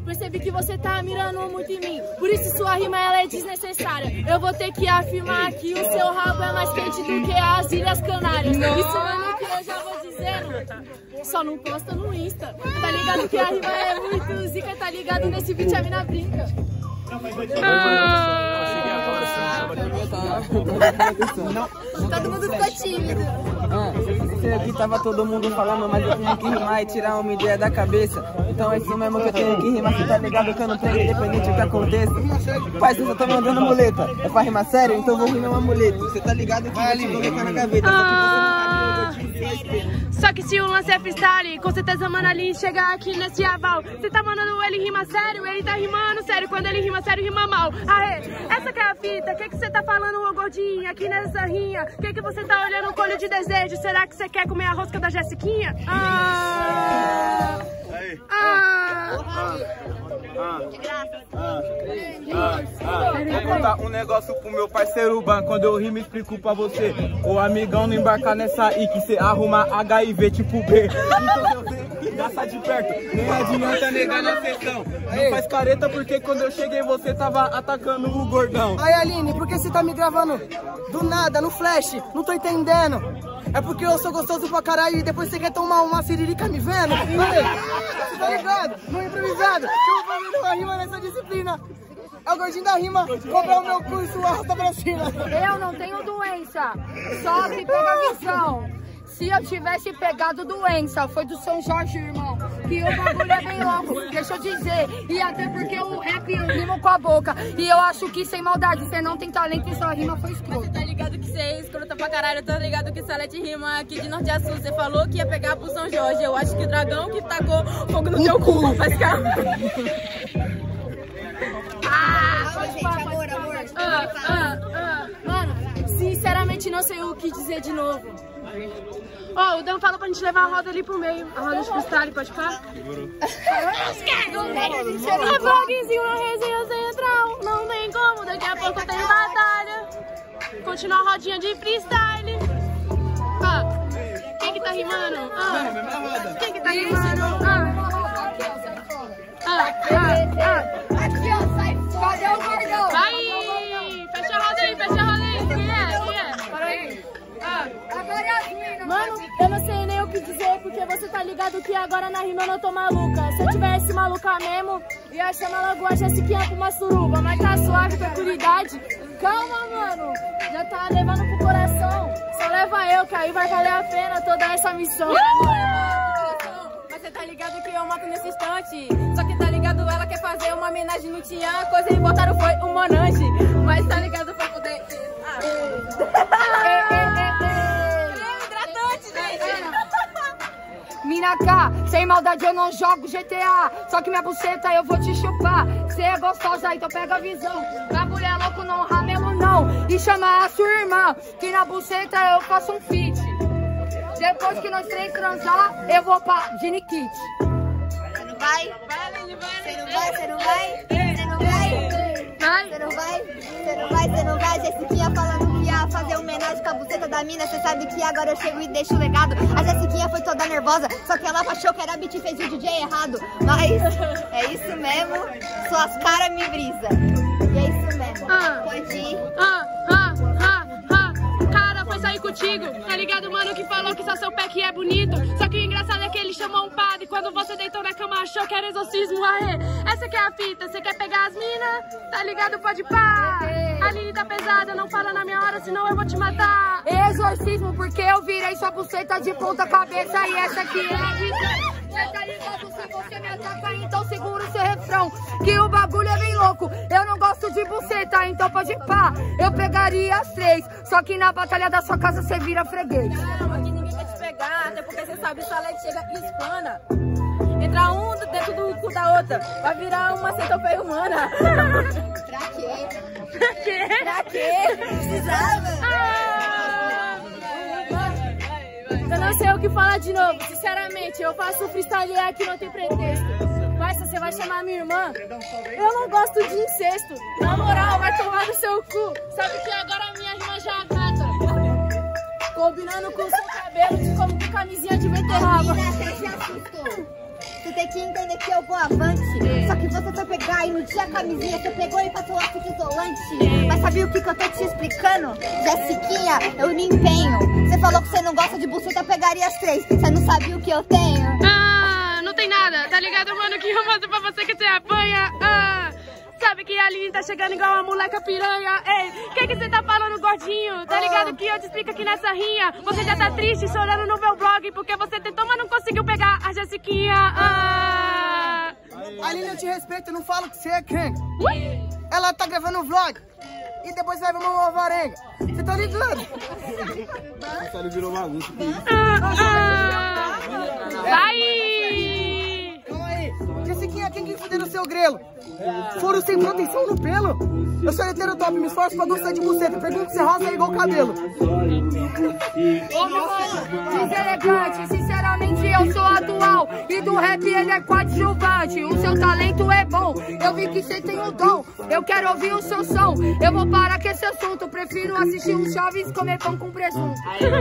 Percebi que você tá mirando muito em mim. Por isso sua rima ela é desnecessária. Eu vou ter que afirmar que o seu rabo é mais quente do que as Ilhas Canárias. Isso é o que eu já vou dizendo. Só não posta no Insta. Tá ligado que a rima é muito zica, tá ligado? Nesse beat a mina brinca. Todo mundo ficou tímido. Sei que tava todo mundo falando, mas eu tinha que rimar e tirar uma ideia da cabeça. Então é isso mesmo que eu tenho que rimar, você tá ligado que eu não tenho, independente do que aconteça. Pai, você só tá mandando muleta. É pra rimar sério? Então eu vou rimar uma muleta. Você tá ligado que eu vou te colocar na gaveta. Só que se o lance é freestyle, com certeza, mano, ali chegar aqui nesse aval. Você tá mandando ele rima sério, ele tá rimando sério. Quando ele rima sério, rima mal. Aê, essa que é a fita. Que você tá falando, ô gordinha, aqui nessa rinha? Que você tá olhando com olho de desejo? Será que você quer comer a rosca da Jessiquinha? Vou contar um negócio pro meu parceiro Ban. Quando eu rimo, explico pra você. O amigão não embarcar nessa aí que cê arruma HIV tipo B. Então você gasta de perto, nem adianta negar na sessão. Não faz careta porque quando eu cheguei você tava atacando o gordão. Aí Aline, por que você tá me gravando do nada, no flash? Não tô entendendo. É porque eu sou gostoso pra caralho e depois você quer tomar uma siririca me vendo? Você tá ligado? No improvisado, que eu vou fazer uma rima nessa disciplina. É o gordinho da rima, comprar o meu curso, arrasta pra cima. Eu não tenho doença, só que pega a visão. Se eu tivesse pegado doença, foi do São Jorge, irmão. Que o bagulho é bem louco, deixa eu dizer. E até porque o rap eu rimo com a boca. E eu acho que sem maldade, você não tem talento e sua rima foi escrota. Você tá ligado que você é escrota pra caralho, tá ligado que Salete rima aqui de norte a sul. Você falou que ia pegar pro São Jorge. Eu acho que o dragão que tacou fogo no teu cu. Mas calma. Mano, sinceramente não sei o que dizer de novo. Ó, o Dan falou pra gente levar a roda ali pro meio. A roda de freestyle, pode ficar? É vlogzinho na resenha central. Não tem como, daqui a pouco tem batalha. Continua a rodinha de freestyle. Quem que tá rimando? Quem que tá rimando? Aqui, ó, sai fora. Cadê o gordão? Vai! Fecha a roda aí, fecha a roda aí. Quem é? Para aí. Agora é as minas. Mano, eu não sei nem o que dizer, porque você tá ligado que agora na rima eu não tô maluca. Se eu tivesse maluca mesmo, ia chamar logo a Jessiquinha pra uma suruba. Mas tá suave, tranquilidade. Calma, mano. Já tá levando pro coração. Só leva eu, que aí vai valer a pena toda essa missão. Mas você tá ligado que eu mato nesse instante. Só que tá ligado, ela quer fazer uma homenagem no Tian. A coisa que botaram foi um Monange. Mas tá ligado pra poder... Mina K, sem maldade eu não jogo GTA. Só que minha buceta eu vou te chupar. Cê é gostosa, então pega a visão. Bagulho é louco, não ramelo não. E chama a sua irmã, que na buceta eu faço um feat. Depois que nós três transar, eu vou pra Gini Kit. Você não vai? Você não vai? Você não vai? Você não vai? Você não vai? Você não vai? Você não vai? Jessiquinha falando que ia fazer homenagem com a buceta da mina. Você sabe que agora eu chego e deixo o legado. A Jessiquinha foi toda nervosa, só que ela achou que era beat e fez o DJ errado. Mas é isso mesmo, suas caras me brisa. E é isso mesmo, pode ir. Cara, foi sair contigo. Tá ligado, mano, que falou que só seu pé que é bonito. Só que o engraçado é que ele chamou um padre. Quando você deitou na cama, achou que era exorcismo. Aê, essa que é a fita. Você quer pegar as minas? Tá ligado, pode pá. A Lili tá pesada, não fala na minha hora, senão eu vou te matar. Exorcismo, porque eu virei sua buceta de ponta cabeça. E essa aqui é a vida. Você tá ligado, se você me ataca, então segura o seu refrão. Que o bagulho é bem louco. Eu não gosto de buceta, então pode pá. Eu pegaria as três, só que na batalha da sua casa você vira freguês. Calma, que ninguém quer te pegar, até porque você sabe, Salete chega e espana. Entra um dentro do cu da outra, vai virar uma centopeia humana. Pra quê? Pra quê? Pra quê? Precisava? Eu não sei o que falar de novo, sinceramente. Eu faço freestyle aqui, não tem pretexto. Mas se você vai chamar minha irmã, eu não gosto de incesto. Na moral, vai tomar no seu cu. Sabe que agora a minha irmã já acata. Combinando com o seu cabelo de como com camisinha de beterraba. Menina, você se assustou. Você tem que entender que eu vou avante. Só que você foi pegar e não tinha camisinha, você pegou e passou lápis isolante. Mas sabia o que eu tô te explicando? Jessiquinha, eu me empenho. Você falou que você não gosta de buceta, eu pegaria as 3. Você não sabia o que eu tenho? Ah, não tem nada, tá ligado, mano? Que eu mostro pra você que você apanha. Ah, sabe que a Aline tá chegando igual uma moleca piranha. Ei, que você tá falando, gordinho? Tá ligado que eu te explico aqui nessa rinha. Você já tá triste, chorando no meu blog, porque você tentou, mas não conseguiu pegar a Jessiquinha. Ah. Aline, eu te respeito, eu não falo que você é quem. Ela tá gravando um vlog e depois vai ver uma alvarenga. Você tá ligado? Nossa, ele virou bagunça. Vai! Calma aí. Jessiquinha, quem que fudeu no seu grelo? Foram sem proteção no pelo? Eu sou heterotop, me esforço pra gostar de buceta. Pergunto se rosa é igual cabelo. Deselegante, sinceramente eu sou atual. E do rap ele é coadjuvante. O seu talento é bom, eu vi que você tem o dom. Eu quero ouvir o seu som, eu vou parar com esse assunto. Prefiro assistir um Chaves e comer pão com presunto.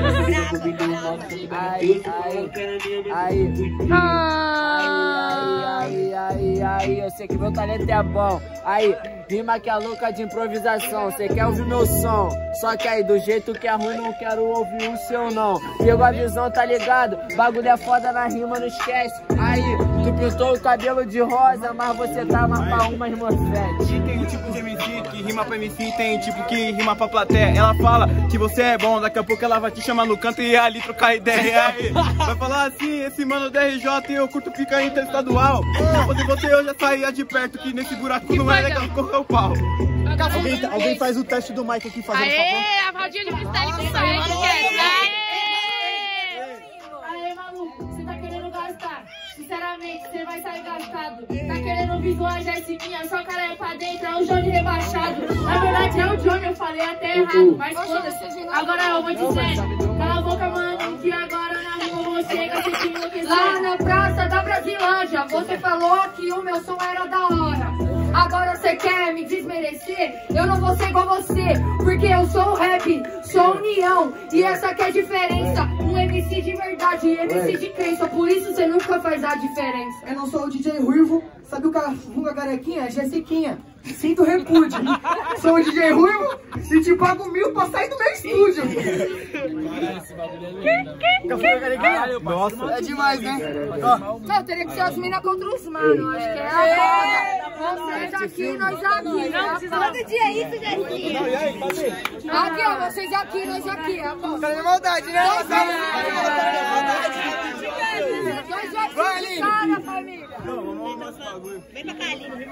Aí, eu sei que meu talento é bom. Aí, rima que é louca de improvisação. Cê quer ouvir meu som? Só que aí, do jeito que é ruim, não quero ouvir o seu não. Pegou a visão, tá ligado? Bagulho é foda na rima, não esquece. Aí, tu pintou o cabelo de rosa, mas você tá mais pra umas morfetes. E tem um tipo de MC que rima pra MC, tem tipo que rima pra plateia. Ela fala que você é bom, daqui a pouco ela vai te chamar no canto e ali trocar ideia. Aí, vai falar assim, esse mano da RJ eu curto pica interestadual. Onde você eu já saía de perto, que nesse buraco não é legal correr o pau. Alguém faz o teste do Mike aqui fazendo favor? Aê, a rodinha de freestyle com isso aí, Aê, maluco, você tá querendo gastar? Sinceramente, você vai sair gastado. Tá querendo visual a Jessiquinha, só cara é pra dentro, é o Johnny rebaixado. Na verdade é o Johnny, eu falei até errado, mas foda-se. Agora eu vou dizer, cala a boca, mano, que agora na rua você assistindo o que lá na praça da Brasilândia, você falou que o meu som era da hora. Agora você quer me desmerecer? Eu não vou ser igual você, porque eu sou o rap, sou união. E essa que é a diferença, um MC de verdade e MC de crença. Por isso você nunca faz a diferença. Eu não sou o DJ Ruivo, sabe o cara funga carequinha? É Jessiquinha. Sinto repúdio. Sou o DJ Ruivo e te pago 1.000 pra sair do meu estúdio. Nossa, É demais, né? Não, teria que ser as minas contra os manos. Acho que é a foda. Vocês aqui, nós aqui. Não precisa Todo dia é isso, Jessiquinha. aqui, ó, vocês aqui, nós aqui. Cara de maldade, né? Nós aqui, cara, família. Vem pra cá, Aline.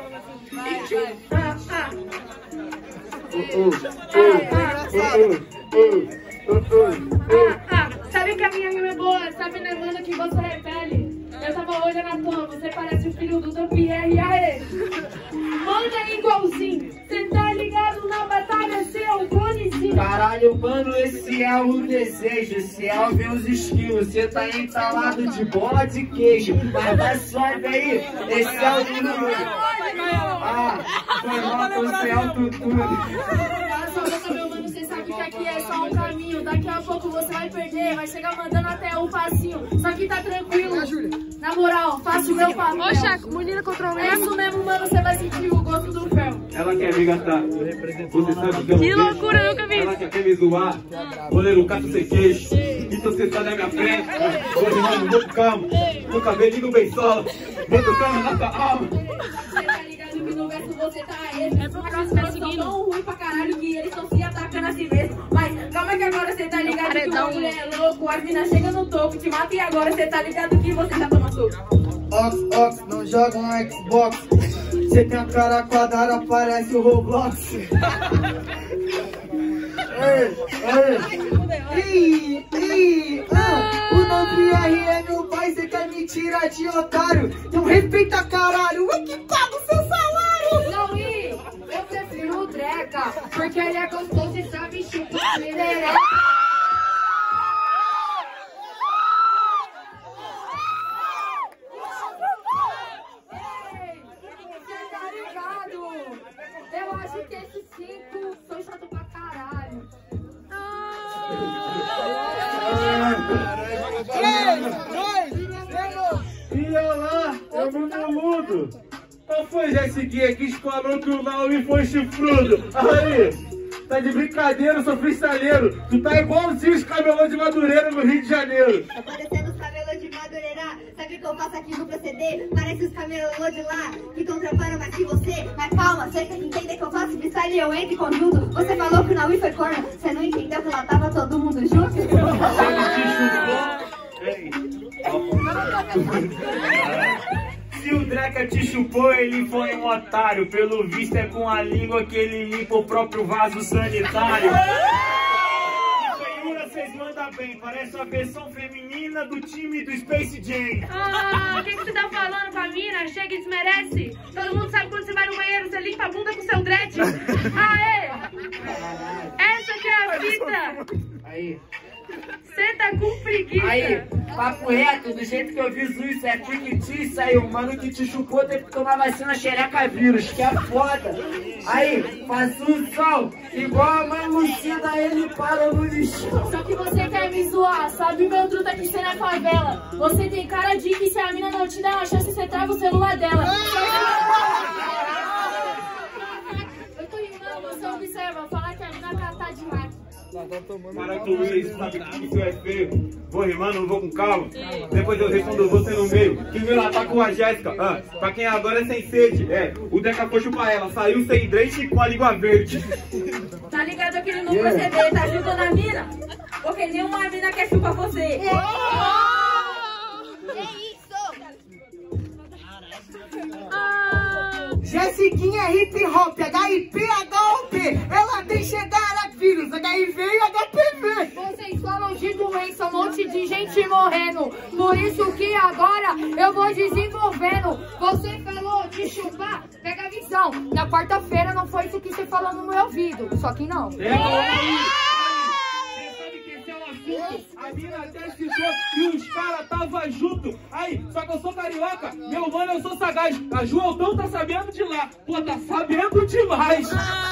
Sabe que a minha rima é boa, sabe, né, mano, que você repele. Eu tava olhando à toa, você parece o filho do Jean-Pierre, aê. Manda igualzinho, cê tá ligado na batalha, seu clonezinho. Caralho, mano, esse é o desejo. Esse é o meus estilos. Cê tá entalado de bola de queijo. Mas vai suave aí, esse é o número. Ah, foi mal com céu tudo. Você sabe que aqui é só um caminho. Daqui a pouco você vai perder, vai chegar mandando até um passinho. Só que tá tranquilo. Na moral, faço o meu papel. Ô, Chaco, menina contra o É isso mesmo, mano, você vai sentir o gosto do fel. ela quer me gastar. Você sabe que eu Que loucura, eu nunca vi ela isso. quer me zoar. Goleiro caço sem queixo. Então você sai da minha frente. Hoje, mano, vou com calma. Com o cabelinho bem solo. Vou tocando na tua alma. Você tá ligado que no verso você tá esse. É por causa que tá São seguindo. tão ruim pra caralho que eles estão se atacando a si mesmo. Mas calma que agora você tá ligado que o bagulho é louco. As minas chegam no topo, te mata e agora você tá ligado que você já toma soco. Ox, não joga um Xbox. Você tem a cara quadrada, parece o Roblox. O nome é meu pai, você quer me tirar de otário? Então respeita, caralho, eu que pago seu salário. Não, eu prefiro o Dreca, porque ele é gostoso e sabe chupar perereca. Eu acho que esses 5 são chato pra caralho. E olá, eu não mudo. Qual foi, Jessiquinha, que falou que o Naui foi chifrudo? Aí, tá de brincadeira, eu sou freestyleiro. Tu tá igualzinho os camelôs de Madureira no Rio de Janeiro. Tá parecendo os camelôs de Madureira. Sabe o que eu faço aqui no proceder? Parece os camelôs de lá, que contrabando mais que você. Mas calma, você tem que entender que eu faço freestyle e eu entro em conjunto. Você falou que o Naui foi corno, você não entendeu que lá tava todo mundo junto? Se o Dreca te chupou, ele foi um otário. Pelo visto é com a língua que ele limpa o próprio vaso sanitário. E feiura vocês mandam bem, parece a versão feminina do time do Space Jam. Ah, o que você tá falando com a mina? Chega e desmerece. Todo mundo sabe quando você vai no banheiro, você limpa a bunda com seu dread. Aê! Essa que é a fita. Aí. Você tá com preguiça. Aí, papo reto, do jeito que eu fiz isso, é fictício aí, o mano que te chupou teve que tomar vacina xereca vírus, que é foda. Aí, faço um som, igual a mãe Lucida, ele parou no lixo. Só que você quer me zoar, sabe meu truta que você na favela. Você tem cara de que se a mina não te dá uma chance, você trava o celular dela. Eu tô rimando, você observa, falar que a mina tá demais. Para com isso, sabe que isso é feio. Vou rimando, não vou com calma. Depois eu respondo você no meio. Quem veio lá tá com a Jéssica. Pra quem agora é sem sede. O Deca foi chupar ela, saiu sem dente com a língua verde. Tá ligado que ele não proceder, tá ajudando a mina? Porque nenhuma mina quer chupar você. Jessiquinha é hip hop, HIP, HOP. Ela tem chegada vírus, HIV e HPV. Vocês falam de doença, um monte de gente morrendo. Por isso que agora eu vou desenvolvendo. Você falou de chupar, pega a visão. Na quarta-feira não foi isso que você falou no meu ouvido. Só que não. A mina até ficou e os caras tava junto. Aí, só que eu sou carioca, meu mano, eu sou sagaz. A Joeltão tá sabendo de lá. Pô, tá sabendo demais.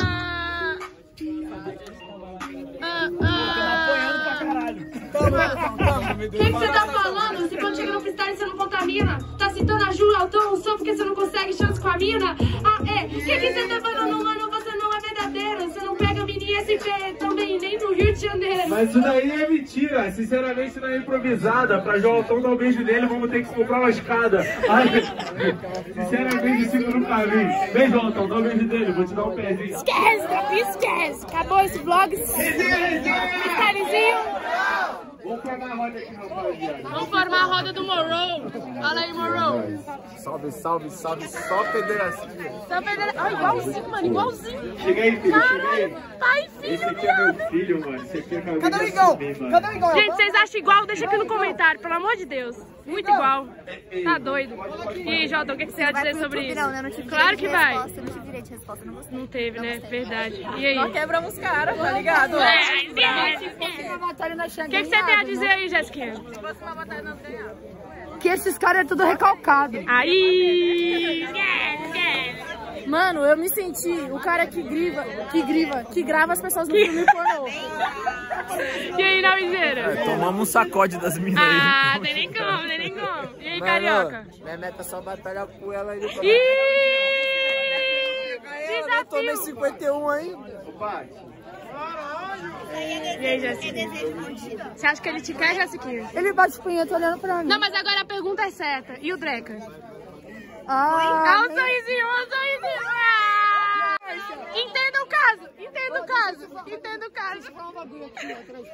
O que você tá falando? Se quando chega no freestyle você não contamina? Tá citando a Joeltão só porque você não consegue chance com a mina? O que você tá falando, mano? Você não é verdadeiro. Você não pega mini SP também, nem no Rio de Janeiro. Mas isso daí é mentira. Sinceramente, não é improvisada. Pra Joeltão dar um beijo nele, vamos ter que comprar uma escada. Ai, sinceramente, sigo no caminho. Vem, Joeltão, dá um beijo dele. Vou te dar um pezinho. Esquece. Acabou esse vlog. Freestylezinho. Vamos formar a roda aqui, rapaziada. Vamos formar a roda do Morrow. Fala aí, Morrow. Salve, salve, salve. Só pederastia. Igualzinho, mano, igualzinho. Chega aí, filho. Caralho, pai, filho. Esse aqui é meu filho, mano. Esse aqui é meu Cadê o Igão? Cadê o Igão? Gente, vocês acham igual? Deixa aqui no comentário, pelo amor de Deus. Muito igual. Tá doido. E aí, Jota, o que você vai dizer sobre isso? Não, né? Não tive Claro que vai. resposta, não tive direito de resposta, não gostei. Não teve, né? Verdade. E aí? Nós quebramos os caras, tá ligado? O que você tem a dizer aí, Jéssica? Que esses caras é tudo recalcado. Aí! Mano, eu me senti o cara que grava as pessoas no filme pornô. E aí, Nauizeira? Tomamos um sacode das minas aí. Ah, tem nem como, tem nem como. E aí, Carioca? Minha meta é só batalhar com ela aí. Ih! Eu tomei 51 aí. E aí, Jéssica? Você acha que ele te quer, Jéssica? Ele bate punheta olhando pra mim. Não, mas agora a pergunta é certa. E o Dreca? Ah, Um sorrisinho. Ah! Entenda o caso.